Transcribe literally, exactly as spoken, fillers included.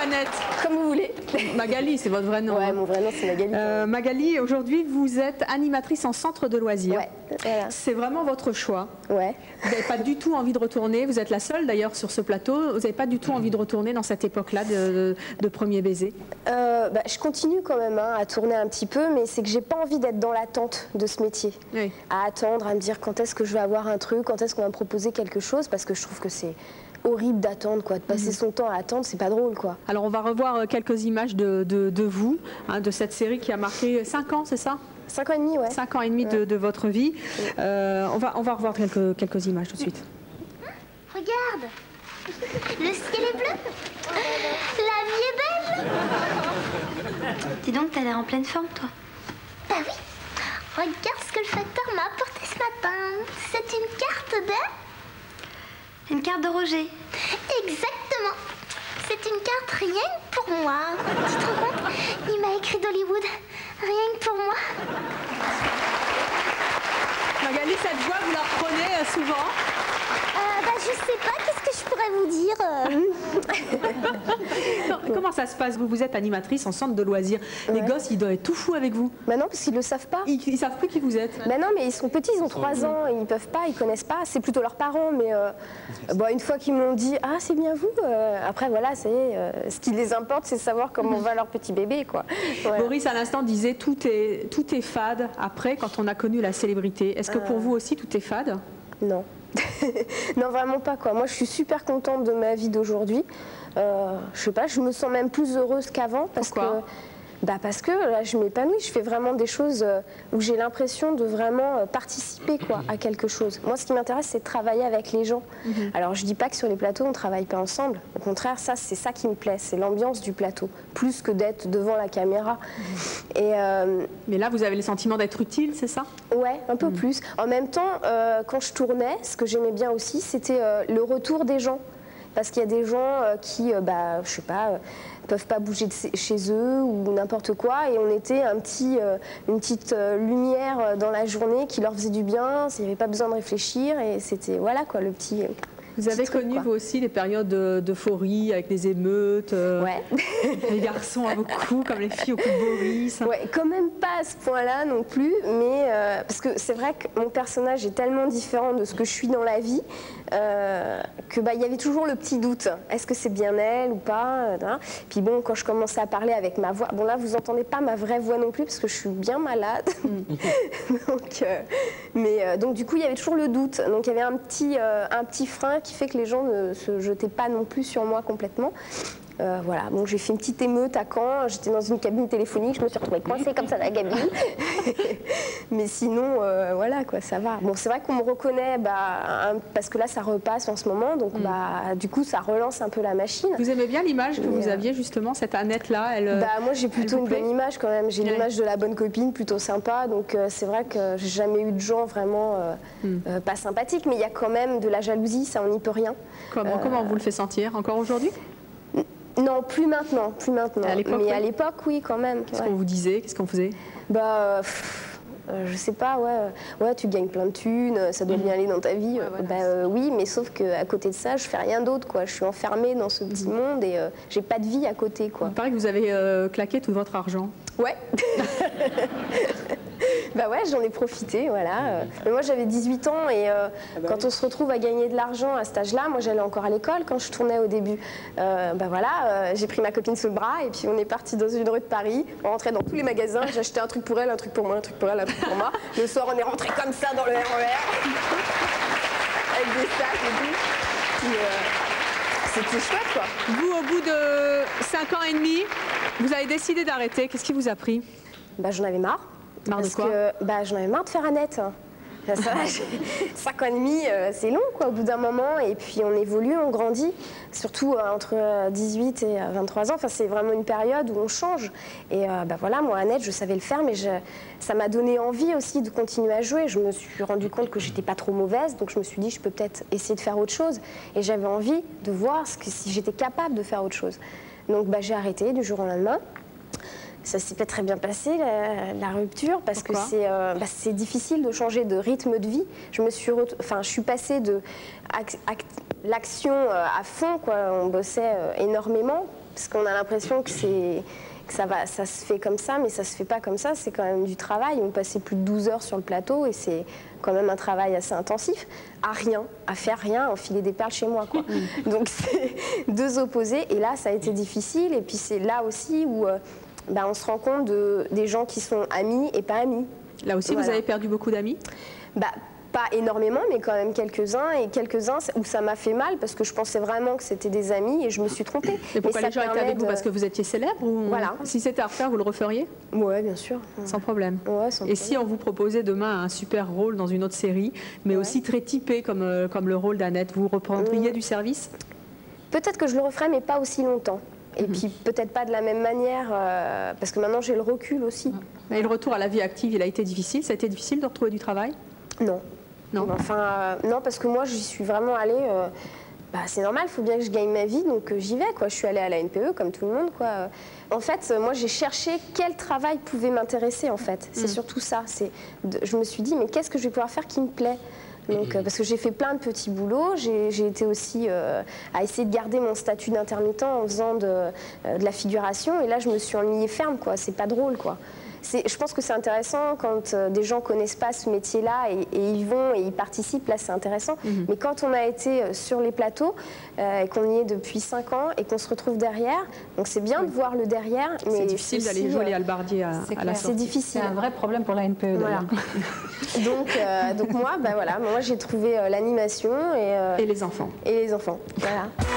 Annette? Comme vous voulez. Magali, c'est votre vrai nom. Ouais, hein. mon vrai nom c'est Magali. Euh, Magali, aujourd'hui vous êtes animatrice en centre de loisirs. Ouais, voilà. C'est vraiment votre choix. Ouais. Vous n'avez pas du tout envie de retourner, vous êtes la seule d'ailleurs sur ce plateau, vous n'avez pas du tout envie de retourner dans cette époque-là de, de, de premier baiser? Euh, bah, je continue quand même hein, à tourner un petit peu, mais c'est que j'ai pas envie d'être dans l'attente de ce métier. Oui. À attendre, à me dire quand est-ce que je vais avoir un truc, quand est-ce qu'on va me proposer quelque chose, parce que je trouve que c'est horrible d'attendre, quoi, de passer Mhm. son temps à attendre, c'est pas drôle, quoi. Alors on va revoir quelques images de, de, de vous, hein, de cette série qui a marqué cinq ans, c'est ça? Cinq ans et demi, ouais. cinq ans et demi de, de votre vie. Euh, on, va, on va revoir quelques, quelques images tout de suite. Regarde, le ciel est bleu, la vie est belle. Dis donc, t'as l'air en pleine forme, toi. Bah oui, regarde ce que le facteur m'a apporté ce matin. C'est une carte de... Une carte de Roger. Exactement. C'est une carte rien que pour moi. Tu te rends compte? Il m'a écrit d'Hollywood, rien que pour moi. Magali, cette voix, vous la reprenez euh, souvent? Euh, bah, je sais pas, qu'est-ce que je pourrais vous dire euh... Non, comment ça se passe? Vous, vous êtes animatrice en centre de loisirs. Les Ouais. gosses, ils doivent être tout fous avec vous. Bah non, parce qu'ils le savent pas. Ils, ils savent plus qui vous êtes. Ben non, mais ils sont petits, ils ont trois ans, et ils peuvent pas, ils connaissent pas. C'est plutôt leurs parents, mais euh, bon, une fois qu'ils m'ont dit ah c'est bien vous, euh, après voilà, c'est euh, ce qui les importe, c'est savoir comment va leur petit bébé, quoi. Voilà. Boris à l'instant disait tout est tout est fade après quand on a connu la célébrité. Est-ce que pour vous aussi tout est fade? Non. Non, vraiment pas, quoi. Moi, je suis super contente de ma vie d'aujourd'hui. Euh, je sais pas, je me sens même plus heureuse qu'avant parce Pourquoi que. Bah parce que là, je m'épanouis, je fais vraiment des choses euh, où j'ai l'impression de vraiment euh, participer, quoi, à quelque chose. Moi, ce qui m'intéresse, c'est de travailler avec les gens. Mhm. Alors, je dis pas que sur les plateaux, on ne travaille pas ensemble. Au contraire, ça, c'est ça qui me plaît, c'est l'ambiance du plateau, plus que d'être devant la caméra. Et euh, Mais là, vous avez le sentiment d'être utile, c'est ça? ouais, un peu plus. En même temps, euh, quand je tournais, ce que j'aimais bien aussi, c'était euh, le retour des gens. Parce qu'il y a des gens euh, qui, euh, bah, je sais pas, euh, peuvent pas bouger de chez eux ou n'importe quoi, et on était un petit, euh, une petite euh, lumière euh, dans la journée qui leur faisait du bien. Il n'y avait pas besoin de réfléchir, et c'était voilà quoi le petit. Euh, Vous avez petit truc, connu quoi. vous aussi des périodes de- d'euphorie avec les émeutes, euh, Ouais. les garçons à vos coups comme les filles au coup de Boris. Ouais, quand même pas à ce point-là non plus, mais euh, parce que c'est vrai que mon personnage est tellement différent de ce que je suis dans la vie euh, que bah il y avait toujours le petit doute. Est-ce que c'est bien elle ou pas euh, hein. Puis bon, quand je commençais à parler avec ma voix, bon là vous entendez pas ma vraie voix non plus parce que je suis bien malade. donc, euh, mais euh, donc du coup il y avait toujours le doute. Donc il y avait un petit euh, un petit frein qui fait que les gens ne se jetaient pas non plus sur moi complètement. Euh, voilà, donc j'ai fait une petite émeute à Caen, j'étais dans une cabine téléphonique, je me suis retrouvée coincée comme ça dans la cabine. Mais sinon, euh, voilà quoi, ça va. Bon, c'est vrai qu'on me reconnaît, bah, un- parce que là ça repasse en ce moment, donc Mm. bah, du coup ça relance un peu la machine. Vous aimez bien l'image que Mais, vous euh, aviez justement, cette Annette-là elle, Bah, moi j'ai plutôt vous une plaît bonne image quand même, j'ai Ouais. l'image de la bonne copine, plutôt sympa, donc euh, c'est vrai que j'ai jamais eu de gens vraiment euh, Mm. euh, pas sympathiques, mais il y a quand même de la jalousie, ça on n'y peut rien. Comment, Euh, comment on vous le fait sentir encore aujourd'hui? Non, plus maintenant, plus maintenant. À l'époque, mais oui. à l'époque, oui, quand même. Qu'est-ce ouais. qu'on vous disait? Qu'est-ce qu'on faisait? Bah, euh, pff, euh, je sais pas, ouais, euh, ouais, tu gagnes plein de thunes, euh, ça doit bien aller dans ta vie. Ouais, euh, voilà. bah, euh, oui, mais sauf qu'à côté de ça, je fais rien d'autre, quoi. Je suis enfermée dans ce petit monde et euh, j'ai pas de vie à côté, quoi. Il paraît que vous avez euh, claqué tout votre argent. Ouais. Bah ouais, j'en ai profité, voilà. euh. Mais moi, j'avais dix-huit ans et euh, quand on se retrouve à gagner de l'argent à cet âge-là, moi, j'allais encore à l'école quand je tournais au début. Euh, bah voilà, euh, j'ai pris ma copine sous le bras et puis on est parti dans une rue de Paris. On rentrait dans tous les magasins, j'achetais un truc pour elle, un truc pour moi, un truc pour elle, un truc pour moi. Le soir, on est rentré comme ça dans le R E R avec des sacs et tout. Puis, euh, c'était chouette, quoi. Vous, au bout de cinq ans et demi, vous avez décidé d'arrêter. Qu'est-ce qui vous a pris? Bah, j'en avais marre. Marre de Parce quoi? que bah, j'en avais marre de faire Annette. Ça, ça va, j'ai- cinq ans et demi, euh, c'est long, quoi, au bout d'un moment. Et puis on évolue, on grandit, surtout euh, entre euh, dix-huit et euh, vingt-trois ans. Enfin, c'est vraiment une période où on change. Et euh, bah, voilà, moi, Annette, je savais le faire, mais je, ça m'a donné envie aussi de continuer à jouer. Je me suis rendu compte que j'étais pas trop mauvaise, donc je me suis dit, je peux peut-être essayer de faire autre chose. Et j'avais envie de voir ce que, si j'étais capable de faire autre chose. Donc bah, j'ai arrêté du jour au lendemain. Ça s'est pas très bien passé, la, la rupture, parce Pourquoi que c'est euh, bah, c'est difficile de changer de rythme de vie. Je me suis, ret- enfin, je suis passée de ac- ac- l'action euh, à fond, quoi. On bossait euh, énormément parce qu'on a l'impression que c'est... Ça, va, ça se fait comme ça, mais ça se fait pas comme ça, c'est quand même du travail. On passait plus de douze heures sur le plateau et c'est quand même un travail assez intensif, à rien, à faire rien, à enfiler des perles chez moi, quoi. Mmh. Donc c'est deux opposés, et là ça a été difficile, et puis c'est là aussi où euh, bah, on se rend compte de, des gens qui sont amis et pas amis. Là aussi, voilà. Vous avez perdu beaucoup d'amis? Bah, pas énormément, mais quand même quelques-uns, et quelques-uns où ça m'a fait mal parce que je pensais vraiment que c'était des amis et je me suis trompée. Et pourquoi mais les gens étaient avec de... vous? Parce que vous étiez célèbre ou... Voilà. Si c'était à refaire, vous le referiez? Oui, bien sûr. Sans problème. Ouais, sans et problème. Si on vous proposait demain un super rôle dans une autre série, mais ouais. aussi très typé comme, euh, comme le rôle d'Annette, vous reprendriez mmh. du service? Peut-être que je le referais, mais pas aussi longtemps. Et mmh. puis peut-être pas de la même manière, euh, parce que maintenant j'ai le recul aussi. Mmh. Et le retour à la vie active, il a été difficile? Ça a été difficile de retrouver du travail? Non. Non. Enfin, euh, non, parce que moi, j'y suis vraiment allée. Euh, bah, c'est normal, il faut bien que je gagne ma vie, donc euh, j'y vais, quoi. Je suis allée à la N P E comme tout le monde, quoi. En fait, euh, moi, j'ai cherché quel travail pouvait m'intéresser, en fait. C'est mm. surtout ça. C'est, de, je me suis dit, mais qu'est-ce que je vais pouvoir faire qui me plaît? Donc, euh, parce que j'ai fait plein de petits boulots, j'ai, j'ai été aussi euh, à essayer de garder mon statut d'intermittent en faisant de, euh, de la figuration, et là, je me suis ennuyée ferme, quoi. C'est pas drôle, quoi. Je pense que c'est intéressant quand euh, des gens ne connaissent pas ce métier-là et, et ils vont et ils participent, là c'est intéressant. Mm-hmm. Mais quand on a été euh, sur les plateaux euh, et qu'on y est depuis cinq ans et qu'on se retrouve derrière, donc c'est bien oui. de voir le derrière. C'est difficile d'aller jouer les hallebardiers à, à la sortie. C'est difficile. C'est un vrai problème pour la N P E. Voilà. donc, euh, donc moi, bah, voilà, moi j'ai trouvé euh, l'animation et, euh, et les enfants. Et les enfants, voilà.